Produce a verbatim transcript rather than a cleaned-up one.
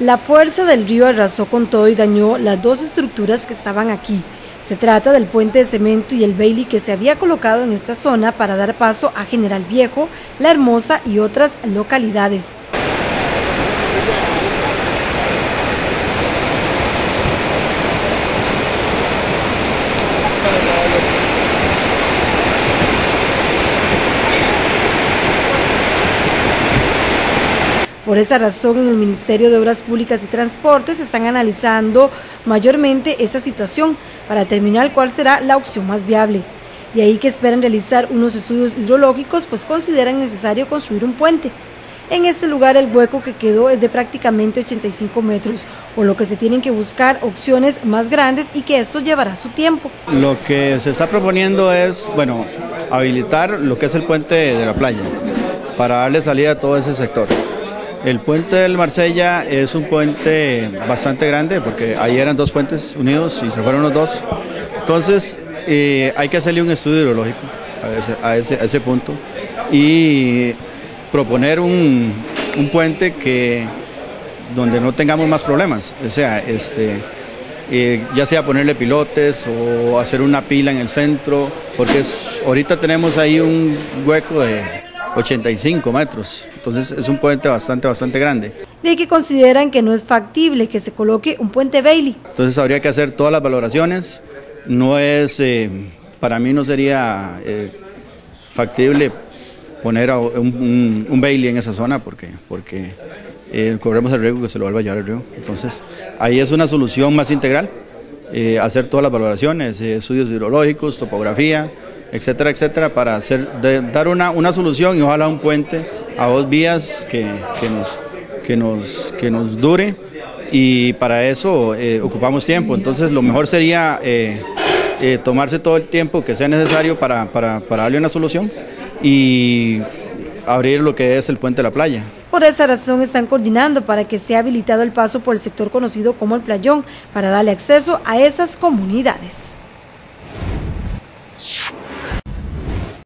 La fuerza del río arrasó con todo y dañó las dos estructuras que estaban aquí. Se trata del puente de cemento y el Bailey que se había colocado en esta zona para dar paso a General Viejo, La Hermosa y otras localidades. Por esa razón, en el Ministerio de Obras Públicas y Transportes están analizando mayormente esta situación para determinar cuál será la opción más viable. De ahí que esperan realizar unos estudios hidrológicos, pues consideran necesario construir un puente. En este lugar el hueco que quedó es de prácticamente ochenta y cinco metros, por lo que se tienen que buscar opciones más grandes y que esto llevará su tiempo. Lo que se está proponiendo es, bueno, habilitar lo que es el puente de la playa, para darle salida a todo ese sector. El puente del Marsella es un puente bastante grande porque ahí eran dos puentes unidos y se fueron los dos. Entonces eh, hay que hacerle un estudio hidrológico a ese, a ese, a ese punto y proponer un, un puente que donde no tengamos más problemas, o sea, este, eh, ya sea ponerle pilotes o hacer una pila en el centro, porque es, ahorita tenemos ahí un hueco de ochenta y cinco metros, entonces es un puente bastante, bastante grande. De que consideran que no es factible que se coloque un puente Bailey. Entonces habría que hacer todas las valoraciones, no es, eh, para mí no sería eh, factible poner un, un, un Bailey en esa zona porque, porque eh, corremos el riesgo que se lo vuelva a llevar el río. Entonces ahí es una solución más integral, eh, hacer todas las valoraciones, eh, estudios hidrológicos, topografía, etcétera, etcétera, para hacer, de, dar una, una solución y ojalá un puente a dos vías que, que, nos, que, nos, que nos dure, y para eso eh, ocupamos tiempo. Entonces lo mejor sería eh, eh, tomarse todo el tiempo que sea necesario para, para, para darle una solución y abrir lo que es el puente de la playa. Por esa razón están coordinando para que sea habilitado el paso por el sector conocido como el Playón, para darle acceso a esas comunidades.